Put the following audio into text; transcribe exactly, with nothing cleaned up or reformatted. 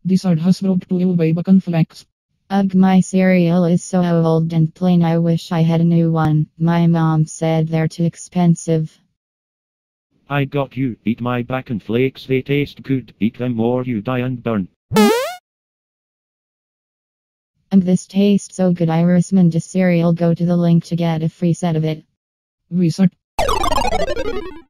This ad has brought to you by bacon flakes. Ugh, my cereal is so old and plain. I wish I had a new one. My mom said they're too expensive. I got you. Eat my bacon flakes. They taste good. Eat them or you die and burn. And this tastes so good. I recommend a cereal. Go to the link to get a free set of it. Reset.